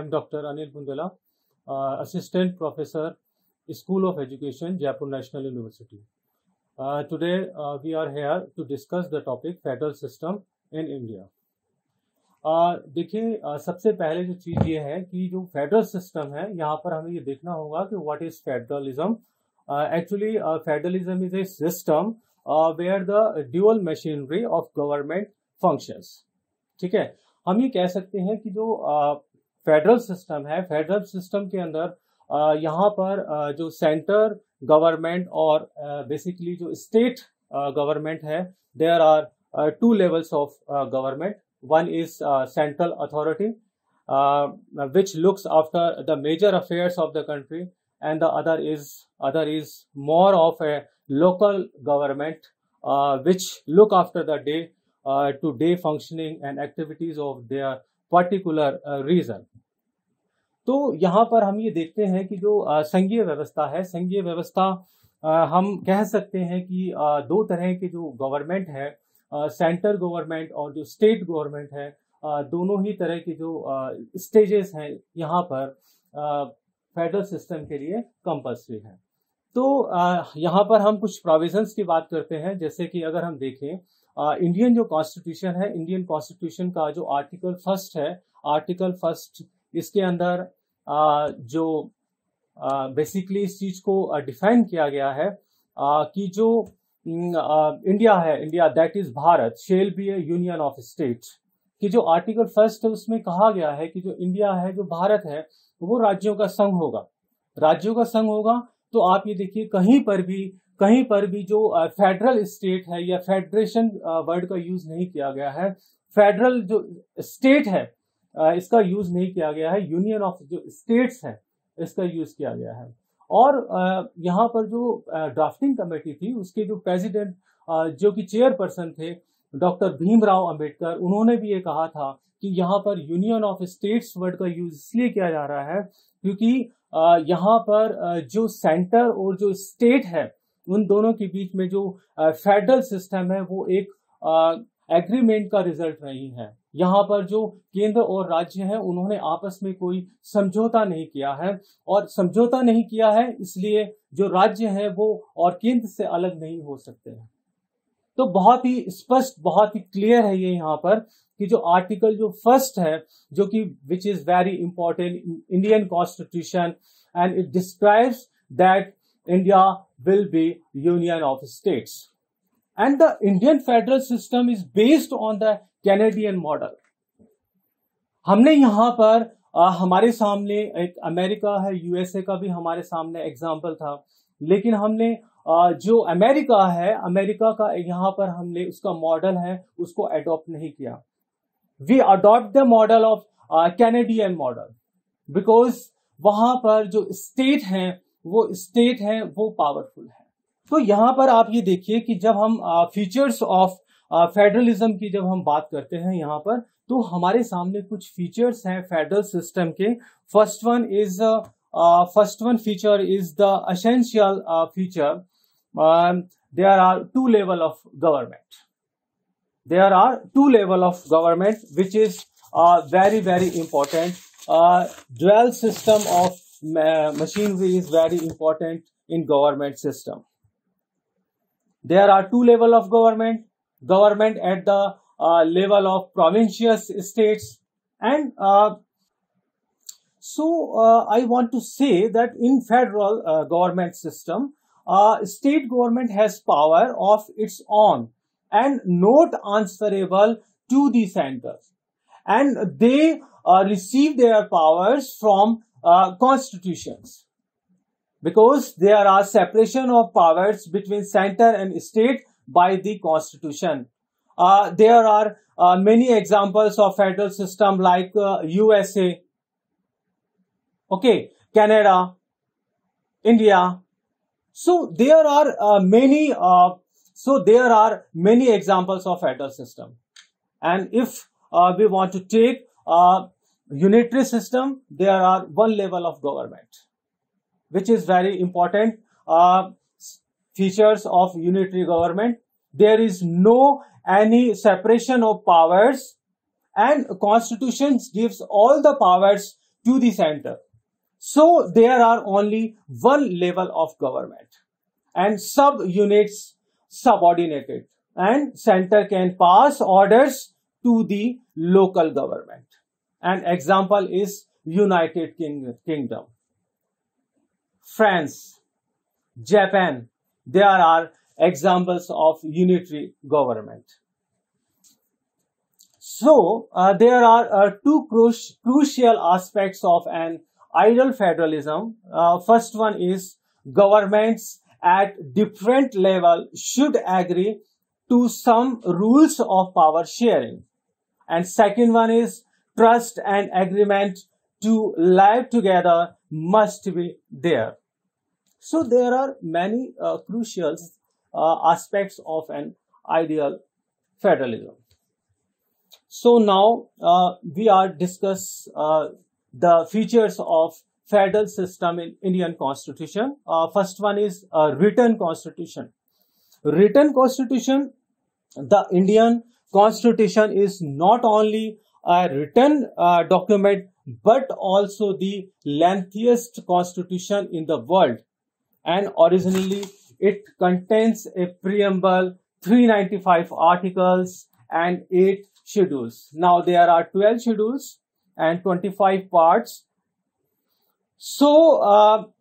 am Dr. Anil Bundela, Assistant Professor, School of Education, Jaipur National University. Today we are here to discuss the topic Federal System in India. देखिए, सबसे पहले जो चीज़ ये है कि जो फेडरल सिस्टम है, यहाँ पर हमें ये देखना होगा कि what is federalism. Actually federalism is a system where the dual machinery of government functions. ठीक है, हम ये कह सकते हैं कि जो फेडरल सिस्टम है, फेडरल सिस्टम के अंदर यहाँ पर जो सेंटर गवर्नमेंट और बेसिकली जो स्टेट गवर्नमेंट है, there are two levels of government. One is central authority, which looks after the major affairs of the country, and the other is more of a local government, which look after the day-to-day functioning and activities of their particular region. तो यहाँ पर हम ये देखते हैं कि जो संघीय व्यवस्था है, संघीय व्यवस्था हम कह सकते हैं कि दो तरह के जो गवर्नमेंट है, सेंट्रल गवर्नमेंट और जो स्टेट गवर्नमेंट है, दोनों ही तरह के जो स्टेजेस हैं यहाँ पर फेडरल सिस्टम के लिए कंपल्सरी है. तो यहाँ पर हम कुछ प्रोविजंस की बात करते हैं. जैसे कि अगर हम देखें इंडियन जो कॉन्स्टिट्यूशन है, इंडियन कॉन्स्टिट्यूशन का जो आर्टिकल फर्स्ट है, आर्टिकल फर्स्ट, इसके अंदर जो बेसिकली इस चीज को डिफाइन किया गया है कि जो इंडिया है, India that is Bharat shall be a union of state, कि जो आर्टिकल फर्स्ट है उसमें कहा गया है कि जो इंडिया है, जो भारत है, वो राज्यों का संघ होगा, राज्यों का संघ होगा. तो आप ये देखिए कहीं पर भी जो फेडरल स्टेट है या फेडरेशन वर्ड का यूज नहीं किया गया है. फेडरल जो स्टेट है इसका यूज नहीं किया गया है, यूनियन ऑफ जो स्टेट्स है इसका यूज किया गया है. और यहाँ पर जो ड्राफ्टिंग कमेटी थी, उसके जो प्रेसिडेंट जो कि चेयरपर्सन थे डॉक्टर भीमराव अंबेडकर, उन्होंने भी ये कहा था कि यहाँ पर यूनियन ऑफ स्टेट्स वर्ड का यूज इसलिए किया जा रहा है क्योंकि यहाँ पर जो सेंटर और जो स्टेट है, उन दोनों के बीच में जो फेडरल सिस्टम है वो एक एग्रीमेंट का रिजल्ट नहीं है. यहाँ पर जो केंद्र और राज्य है उन्होंने आपस में कोई समझौता नहीं किया है, और समझौता नहीं किया है इसलिए जो राज्य है वो और केंद्र से अलग नहीं हो सकते हैं. तो बहुत ही स्पष्ट, बहुत ही क्लियर है ये यहाँ पर कि जो आर्टिकल जो फर्स्ट है, जो कि which is very important Indian constitution, and it describes that India will be union of states. And the Indian federal system is based on the Canadian model. हमने यहाँ पर हमारे सामने एक अमेरिका है, यूएसए का भी हमारे सामने एग्जाम्पल था, लेकिन हमने जो अमेरिका है, अमेरिका का यहाँ पर हमने उसका मॉडल है उसको अडॉप्ट नहीं किया. We adopt the model of Canadian model because वहां पर जो स्टेट है वो पावरफुल है. तो यहाँ पर आप ये देखिए कि जब हम फीचर्स ऑफ फेडरलिज्म की जब हम बात करते हैं यहाँ पर, तो हमारे सामने कुछ फीचर्स हैं फेडरल सिस्टम के. First one feature is the essential feature. There are two level of government which is very very important. Dual system of machinery is very important in government system. There are two levels of government at the level of provincial states, and so I want to say that in federal government system, state government has power of its own and not answerable to the center, and they receive their powers from constitutions. Because there are separation of powers between center and state by the constitution. There are many examples of federal system like USA, okay, Canada, India. So there are many examples of federal system. And if we want to take unitary system, there are one level of government, which is very important. Features of unitary government. There is no any separation of powers, and constitution gives all the powers to the center. So there are only one level of government and sub-units subordinated, and center can pass orders to the local government. An example is United Kingdom, France, Japan. There are examples of unitary government. So there are two crucial aspects of an ideal federalism. First one is governments at different level should agree to some rules of power sharing. And second one is trust and agreement to live together must be there. So there are many crucial aspects of an ideal federalism. So now we are discuss the features of federal system in Indian Constitution. First one is written constitution. Written constitution, the Indian Constitution is not only a written document but also the lengthiest constitution in the world, and originally it contains a preamble, 395 articles and 8 schedules. Now there are 12 schedules and 25 parts. So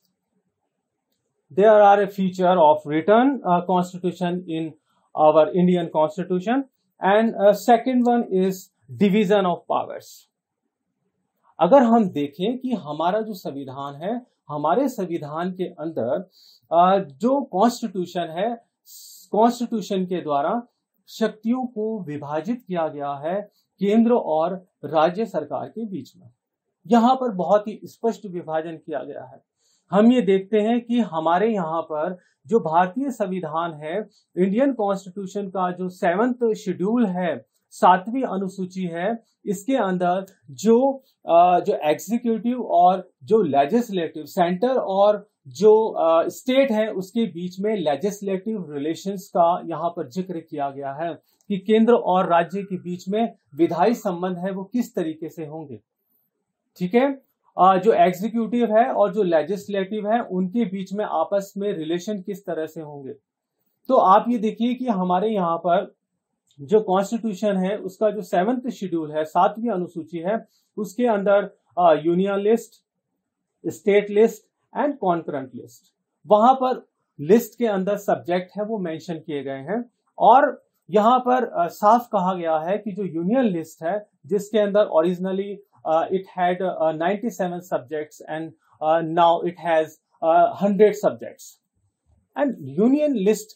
there are a feature of written constitution in our Indian Constitution, and second one is division of powers. अगर हम देखें कि हमारा जो संविधान है, हमारे संविधान के अंदर जो कॉन्स्टिट्यूशन है, कॉन्स्टिट्यूशन के द्वारा शक्तियों को विभाजित किया गया है केंद्र और राज्य सरकार के बीच में. यहाँ पर बहुत ही स्पष्ट विभाजन किया गया है. हम ये देखते हैं कि हमारे यहाँ पर जो भारतीय संविधान है, इंडियन कॉन्स्टिट्यूशन का जो 7th शेड्यूल है, 7वीं अनुसूची है, इसके अंदर जो एग्जीक्यूटिव और जो लेजिस्लेटिव, सेंटर और जो स्टेट है, उसके बीच में लेजिस्लेटिव रिलेशंस का यहाँ पर जिक्र किया गया है कि केंद्र और राज्य के बीच में विधायी संबंध है वो किस तरीके से होंगे. ठीक है, जो एग्जीक्यूटिव है और जो लेजिस्लेटिव है उनके बीच में आपस में रिलेशन किस तरह से होंगे. तो आप ये देखिए कि हमारे यहाँ पर जो कॉन्स्टिट्यूशन है उसका जो 7th शेड्यूल है, 7वीं अनुसूची है, उसके अंदर union list, state list and concurrent list, वहां पर लिस्ट के अंदर सब्जेक्ट है वो मेंशन किए गए हैं. और यहाँ पर साफ कहा गया है कि जो यूनियन लिस्ट है, जिसके अंदर originally it had 97 subjects and now it has 100 subjects. And union list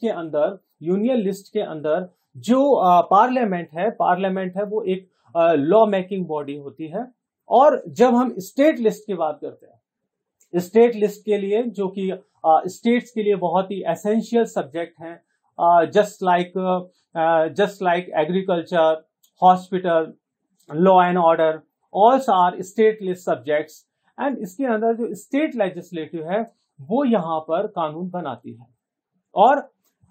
के अंदर जो पार्लियामेंट है वो एक लॉ मेकिंग बॉडी होती है. और जब हम स्टेट लिस्ट की बात करते हैं, स्टेट लिस्ट के लिए जो कि स्टेट्स के लिए बहुत ही एसेंशियल सब्जेक्ट हैं, just like agriculture, hospital, law and order, all are state list subjects. And इसके अंदर जो स्टेट लेजिस्लेटिव है वो यहाँ पर कानून बनाती है. और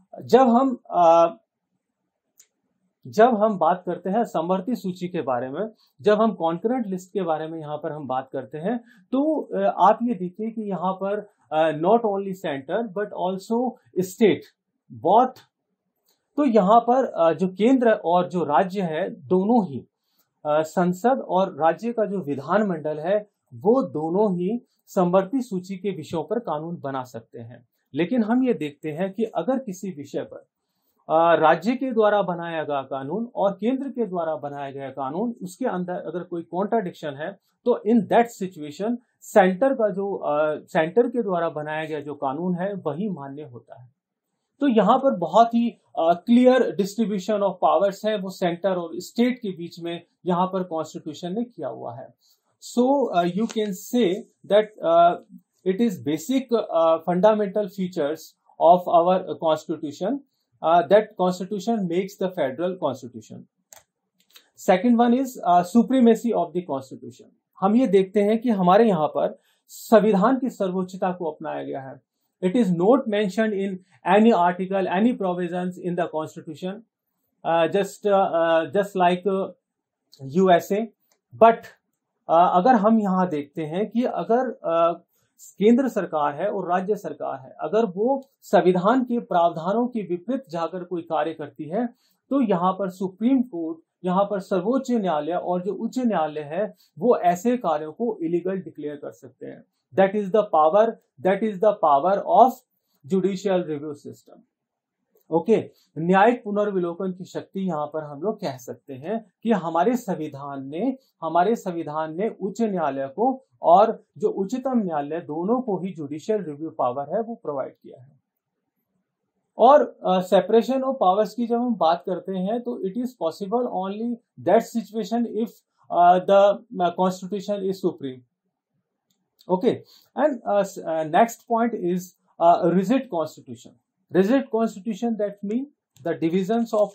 जब हम बात करते हैं समवर्ती सूची के बारे में, जब हम कॉन्करेंट लिस्ट के बारे में यहाँ पर हम बात करते हैं, तो आप ये देखिए कि यहाँ पर not only centre but also state both. तो यहाँ पर जो केंद्र और जो राज्य है, दोनों ही संसद और राज्य का जो विधानमंडल है वो दोनों ही समवर्ती सूची के विषयों पर कानून बना सकते हैं. लेकिन हम ये देखते हैं कि अगर किसी विषय पर राज्य के द्वारा बनाया गया कानून और केंद्र के द्वारा बनाया गया कानून, उसके अंदर अगर कोई कॉन्ट्राडिक्शन है, तो इन दैट सिचुएशन सेंटर के द्वारा बनाया गया जो कानून है वही मान्य होता है. तो यहाँ पर बहुत ही क्लियर डिस्ट्रीब्यूशन ऑफ पावर्स है वो सेंटर और स्टेट के बीच में यहाँ पर कॉन्स्टिट्यूशन ने किया हुआ है. So you can say that it is basic fundamental features of our constitution. That constitution makes the federal constitution. Second one is supremacy of the constitution. हम ये देखते हैं कि हमारे यहाँ पर संविधान की सर्वोच्चता को अपनाया गया है. It is not mentioned in any article, any provisions in the constitution, just like USA, but अगर हम यहाँ देखते हैं कि अगर केंद्र सरकार है और राज्य सरकार है, अगर वो संविधान के प्रावधानों के विपरीत जाकर कोई कार्य करती है, तो यहाँ पर सुप्रीम कोर्ट, यहाँ पर सर्वोच्च न्यायालय और जो उच्च न्यायालय है वो ऐसे कार्यों को इलीगल डिक्लेयर कर सकते हैं। That is the power of judicial review system. Okay, न्यायिक पुनर्विलोकन की शक्ति यहाँ पर हम लोग कह सकते हैं कि हमारे संविधान ने उच्च न्यायालय को और जो उच्चतम न्यायालय दोनों को ही जुडिशियल रिव्यू पावर है वो प्रोवाइड किया है। और सेपरेशन ऑफ पावर्स की जब हम बात करते हैं तो it is possible only that situation if the constitution is supreme. Okay, and next point is rigid constitution. Rigid constitution, that means the divisions of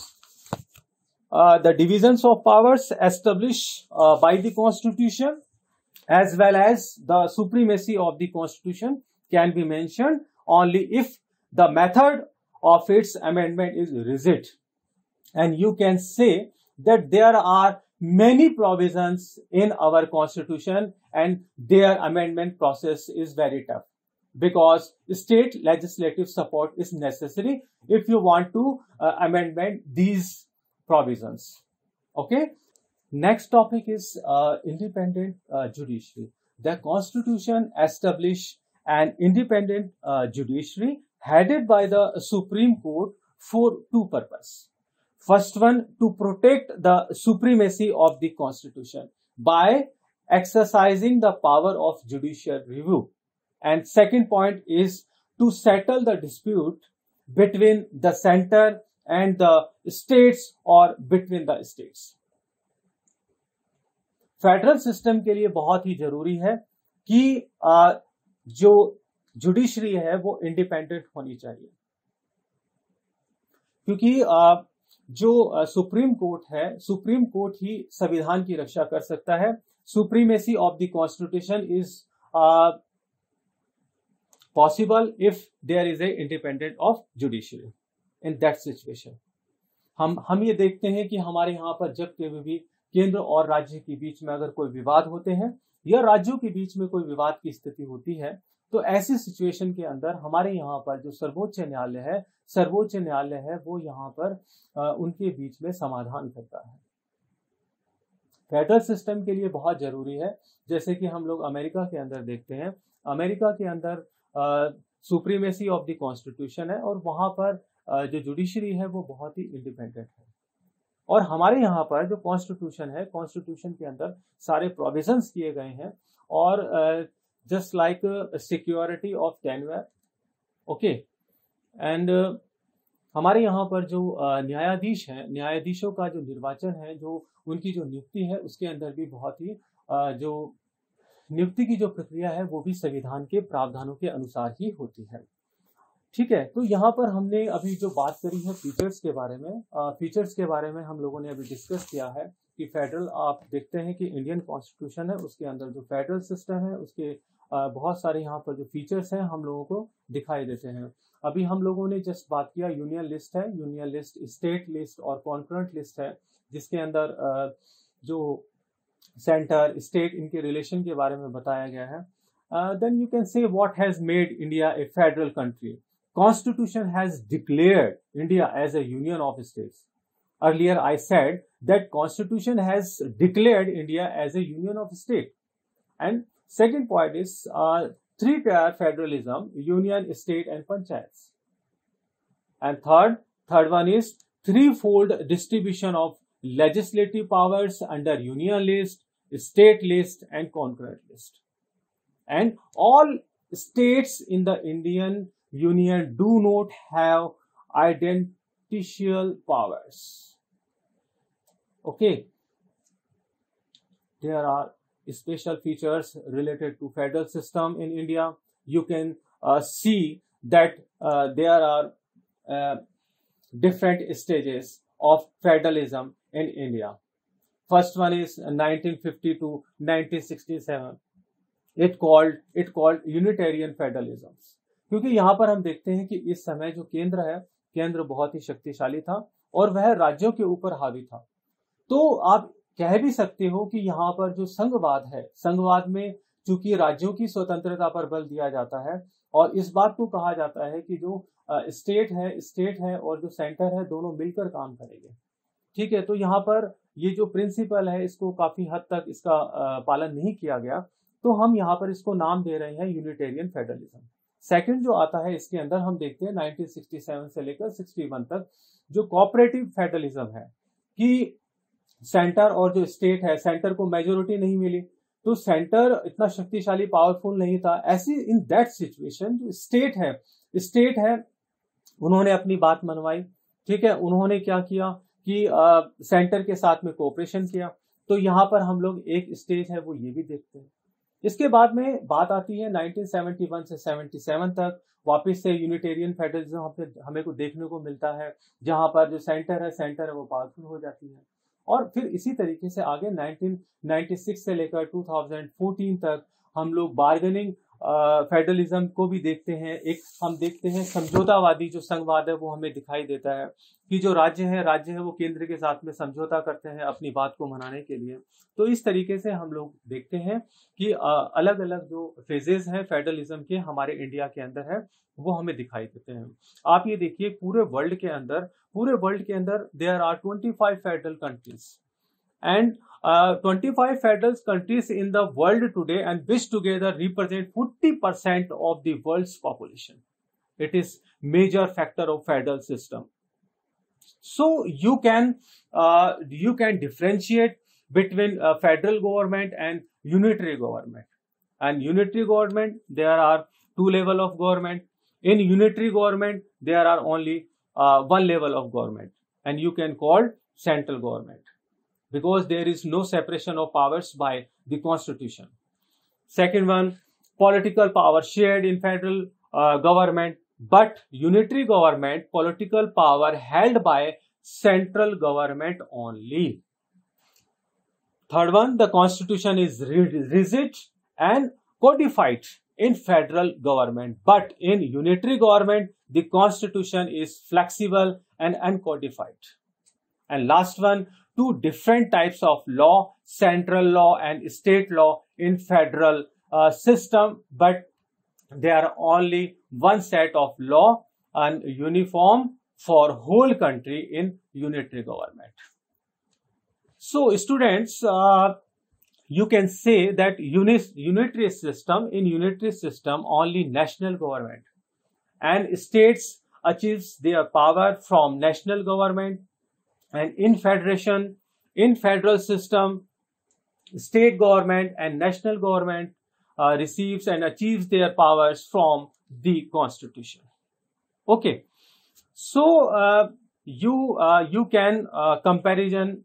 powers established by the constitution as well as the supremacy of the constitution can be mentioned only if the method of its amendment is rigid. And you can say that there are many provisions in our constitution and their amendment process is very tough, because state legislative support is necessary if you want to amend these provisions. Okay, next topic is independent judiciary. The constitution established an independent judiciary headed by the Supreme Court for two purposes. First one, to protect the supremacy of the constitution by exercising the power of judicial review. And second point is to settle the dispute between the center and the states or between the states. Federal system के लिए बहुत ही जरूरी है कि जो judiciary है वो independent होनी चाहिए, क्योंकि जो सुप्रीम कोर्ट है, सुप्रीम कोर्ट ही संविधान की रक्षा कर सकता है। Supremacy of the constitution is possible if there is a independent of judiciary. In that situation हम ये देखते हैं कि हमारे यहाँ पर जब कभी भी केंद्र और राज्य के बीच में अगर कोई विवाद होते हैं या राज्यों के बीच में कोई विवाद की स्थिति होती है, तो ऐसी सिचुएशन के अंदर हमारे यहाँ पर जो सर्वोच्च न्यायालय है वो यहाँ पर उनके बीच में समाधान करता है। फेडरल सिस्टम के लिए बहुत जरूरी है। जैसे कि हम लोग अमेरिका के अंदर देखते हैं, अमेरिका के अंदर सुप्रीमेसी ऑफ द कॉन्स्टिट्यूशन है और वहां पर जो जुडिशरी है वो बहुत ही इंडिपेंडेंट है। और हमारे यहाँ पर जो कॉन्स्टिट्यूशन है, कॉन्स्टिट्यूशन के अंदर सारे प्रोविजंस किए गए हैं और just like security of tenure. Okay, and हमारे यहाँ पर जो न्यायाधीश हैं, न्यायाधीशों का जो निर्वाचन है, जो उनकी जो नियुक्ति है, उसके अंदर भी बहुत ही जो नियुक्ति की जो प्रक्रिया है वो भी संविधान के प्रावधानों के अनुसार ही होती है। ठीक है, तो यहाँ पर हमने अभी जो बात करी है फीचर्स के बारे में, फीचर्स के बारे में हम लोगों ने अभी डिस्कस किया है कि फेडरल, आप देखते हैं कि इंडियन कॉन्स्टिट्यूशन है उसके अंदर जो फेडरल सिस्टम है उसके बहुत सारे यहाँ पर जो फीचर्स हैं हम लोगों को दिखाई देते हैं। अभी हम लोगों ने जस्ट बात किया यूनियन लिस्ट है, यूनियन लिस्ट, स्टेट लिस्ट और कॉन्करेंट लिस्ट है, जिसके अंदर जो सेंटर, स्टेट, इनके रिलेशन के बारे में बताया गया है। Then you can say what has made India a federal country. Constitution has declared India as a union of states. Earlier I said that Constitution has declared India as a union of states. And second point is three-tier federalism, union, state and panchayats. And third one is threefold distribution of legislative powers under union list, state list and concurrent list. And all states in the Indian Union do not have identical powers. Okay, there are special features related to federal system in India. You can see that there are different stages of federalism in India. First one is 1950 to 1967. It called Unitarian federalism. क्योंकि यहाँ पर हम देखते हैं कि इस समय जो केंद्र है, केंद्र बहुत ही शक्तिशाली था और वह राज्यों के ऊपर हावी था। तो आप कह भी सकते हो कि यहाँ पर जो संघवाद है, संघवाद में चूंकि राज्यों की स्वतंत्रता पर बल दिया जाता है और इस बात को कहा जाता है कि जो स्टेट है और जो सेंटर है दोनों मिलकर काम करेंगे। ठीक है, तो यहाँ पर ये जो प्रिंसिपल है इसको काफी हद तक इसका पालन नहीं किया गया, तो हम यहाँ पर इसको नाम दे रहे हैं यूनिटेरियन फेडरलिज्म। सेकंड जो आता है इसके अंदर हम देखते हैं 1967 से लेकर 61 तक जो कोऑपरेटिव फेडरलिज्म है कि सेंटर और जो स्टेट है, सेंटर को मेजोरिटी नहीं मिली, तो सेंटर इतना शक्तिशाली पावरफुल नहीं था। ऐसी इन दैट सिचुएशन जो स्टेट है उन्होंने अपनी बात मनवाई। ठीक है, उन्होंने क्या किया कि सेंटर के साथ में कोऑपरेशन किया। तो यहाँ पर हम लोग एक स्टेज है वो ये भी देखते हैं। इसके बाद में बात आती है 1971 से 77 तक, वापस से यूनिटेरियन फेडरलिज्म हमें को देखने को मिलता है, जहां पर जो सेंटर है वो पावरफुल हो जाती है। और फिर इसी तरीके से आगे 1996 से लेकर 2014 तक हम लोग बार्गेनिंग फेडरलिज्म को भी देखते हैं। एक हम देखते हैं समझौतावादी जो संघवाद है वो हमें दिखाई देता है कि जो राज्य है वो केंद्र के साथ में समझौता करते हैं अपनी बात को मनाने के लिए। तो इस तरीके से हम लोग देखते हैं कि अलग अलग जो फेजेस हैं फेडरलिज्म के हमारे इंडिया के अंदर है वो हमें दिखाई देते हैं। आप ये देखिए पूरे वर्ल्ड के अंदर there are 25 federal countries and 25 federal countries in the world today, and which together represent 40% of the world's population. It is major factor of federal system. So you can differentiate between federal government and unitary government. And unitary government, there are two level of government. In unitary government, there are only one level of government, and you can call central government, because there is no separation of powers by the constitution. Second one, political power shared in federal government, but unitary government political power held by central government only. Third one, the constitution is rigid and codified in federal government, but in unitary government the constitution is flexible and uncodified. And last one, two different types of law, central law and state law in federal system, but there are only one set of law and uniform for whole country in unitary government. So students, you can say that unitary system only national government, and states achieves their power from national government. And in federal system, state government and national government receives and achieves their powers from the constitution. Okay, so you can comparison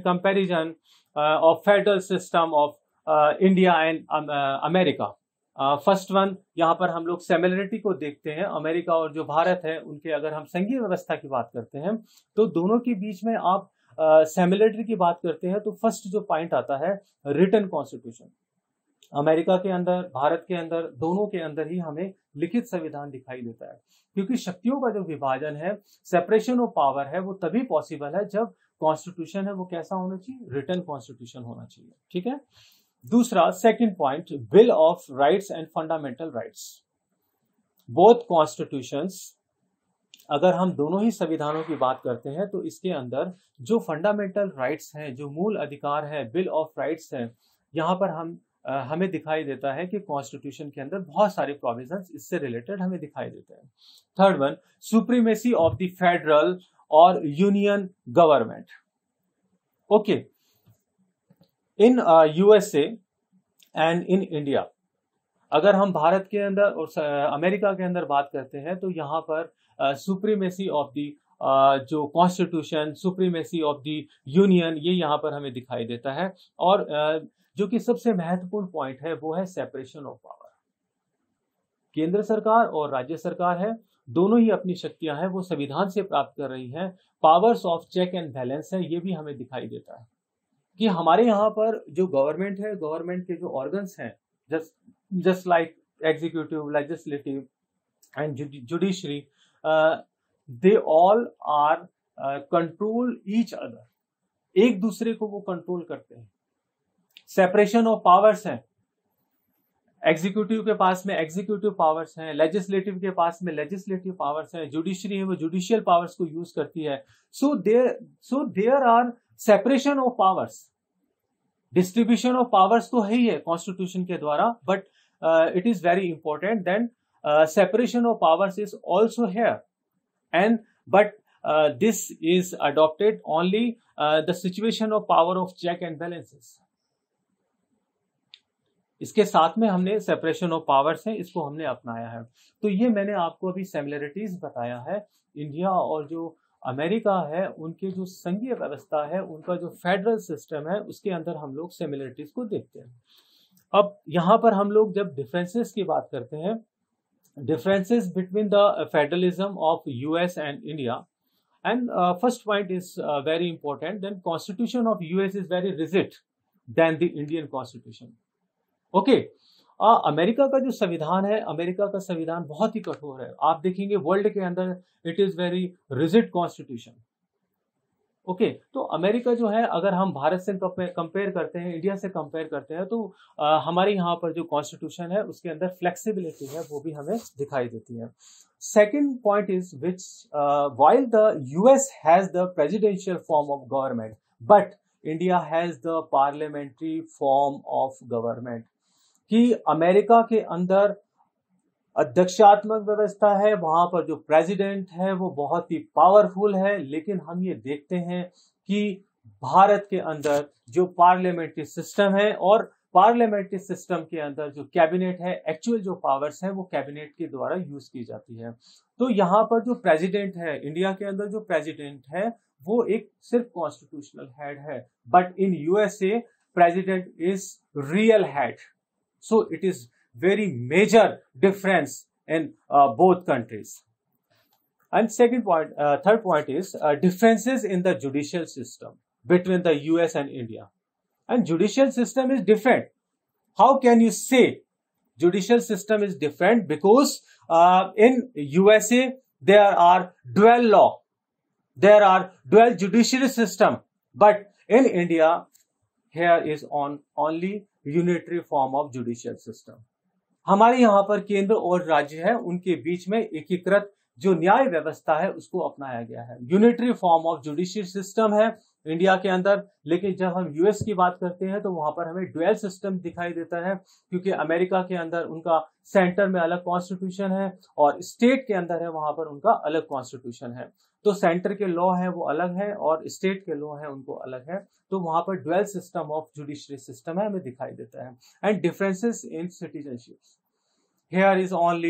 of federal system of India and America. First one, यहाँ पर हम लोग similarity को देखते हैं। America और जो भारत है उनके अगर हम संघीय व्यवस्था की बात करते हैं तो दोनों के बीच में आप सिमिलरिटी की बात करते हैं तो फर्स्ट जो पॉइंट आता है रिटन कॉन्स्टिट्यूशन। अमेरिका के अंदर, भारत के अंदर, दोनों के अंदर ही हमें लिखित संविधान दिखाई देता है, क्योंकि शक्तियों का जो विभाजन है, सेपरेशन ऑफ पावर है, वो तभी पॉसिबल है जब कॉन्स्टिट्यूशन है वो कैसा होना चाहिए, रिटन कॉन्स्टिट्यूशन होना चाहिए। ठीक है। दूसरा, second point, bill of rights and fundamental rights. Both constitutions, अगर हम दोनों ही संविधानों की बात करते हैं तो इसके अंदर जो फंडामेंटल राइट्स हैं, जो मूल अधिकार है, बिल ऑफ राइट्स है, यहाँ पर हमें दिखाई देता है कि कॉन्स्टिट्यूशन के अंदर बहुत सारे प्रोविजंस इससे रिलेटेड हमें दिखाई देते हैं। Third one, supremacy of the federal और union government. Okay, in USA and in India, अगर हम भारत के अंदर और अमेरिका के अंदर बात करते हैं तो यहाँ पर सुप्रीमेसी ऑफ द जो constitution, supremacy of the union, ये यहाँ पर हमें दिखाई देता है। और जो कि सबसे महत्वपूर्ण पॉइंट है वो है सेपरेशन ऑफ पावर। केंद्र सरकार और राज्य सरकार है, दोनों ही अपनी शक्तियां हैं वो संविधान से प्राप्त कर रही हैं। Powers of check and balance है, ये भी हमें दिखाई देता है कि हमारे यहाँ पर जो गवर्नमेंट है, गवर्नमेंट के जो ऑर्गन्स हैं, just like executive, legislative and judiciary, they all are control each other. एक दूसरे को वो कंट्रोल करते हैं। सेपरेशन ऑफ पावर्स है, एग्जीक्यूटिव के पास में एग्जीक्यूटिव पावर्स हैं, लेजिस्लेटिव के पास में लेजिस्लेटिव पावर्स हैं, जुडिशरी है वो जुडिशियल पावर्स को यूज करती है। So there are separation of powers. Distribution of powers तो है ही है कॉन्स्टिट्यूशन के द्वारा, but it is very important then separation of powers is also here, and but this is adopted only the situation of power of check and balances. इसके साथ में हमने सेपरेशन ऑफ पावर्स है, इसको हमने अपनाया है। तो ये मैंने आपको अभी सिमिलरिटीज बताया है। इंडिया और जो अमेरिका है उनके जो संघीय व्यवस्था है, उनका जो फेडरल सिस्टम है, उसके अंदर हम लोग सिमिलरिटीज को देखते हैं। अब यहाँ पर हम लोग जब डिफरेंसेस की बात करते हैं, differences between the federalism of US and India, and first point is very important, then constitution of US is very rigid then the Indian constitution. Okay, America का जो संविधान है, अमेरिका का संविधान बहुत ही कठोर है। आप देखेंगे वर्ल्ड के अंदर it is very rigid constitution. Okay, तो अमेरिका जो है, अगर हम भारत से कंपेयर करते हैं, इंडिया से कंपेयर करते हैं, तो हमारे यहाँ पर जो कॉन्स्टिट्यूशन है उसके अंदर फ्लेक्सिबिलिटी है, वो भी हमें दिखाई देती है। Second point is which while the US has the presidential form of government, but India has the parliamentary form of government. कि अमेरिका के अंदर अध्यक्षात्मक व्यवस्था है, वहां पर जो प्रेसिडेंट है वो बहुत ही पावरफुल है, लेकिन हम ये देखते हैं कि भारत के अंदर जो पार्लियामेंट्री सिस्टम है, और पार्लियामेंट्री सिस्टम के अंदर जो कैबिनेट है, एक्चुअल जो पावर्स है वो कैबिनेट के द्वारा यूज की जाती है। तो यहाँ पर जो प्रेसिडेंट है, इंडिया के अंदर जो प्रेसिडेंट है वो एक सिर्फ कॉन्स्टिट्यूशनल हेड है, but in USA president is real head. So it is very major difference in both countries. And third point is differences in the judicial system between the US and India. And judicial system is different. How can you say judicial system is different? Because in USA there are dual law, there are dual judiciary system, but in India here is only unitary form of judicial system. हमारे यहाँ पर केंद्र और राज्य है, उनके बीच में एकीकृत जो न्याय व्यवस्था है उसको अपनाया गया है। Unitary form of judicial system है इंडिया के अंदर, लेकिन जब हम यूएस की बात करते हैं तो वहां पर हमें ड्यूअल सिस्टम दिखाई देता है, क्योंकि अमेरिका के अंदर उनका सेंटर में अलग कॉन्स्टिट्यूशन है और स्टेट के अंदर है वहां पर उनका अलग कॉन्स्टिट्यूशन है। तो सेंटर के लॉ है वो अलग है और स्टेट के लॉ है उनको अलग है, तो वहां पर dual system of judiciary system है हमें दिखाई देता है। And differences in citizenship, here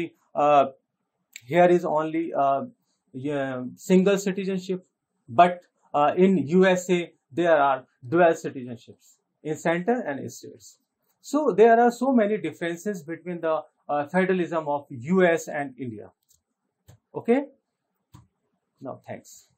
is only single citizenship, but in USA there are dual citizenships in center and states. So there are so many differences between the federalism of US and India. Okay, now thanks.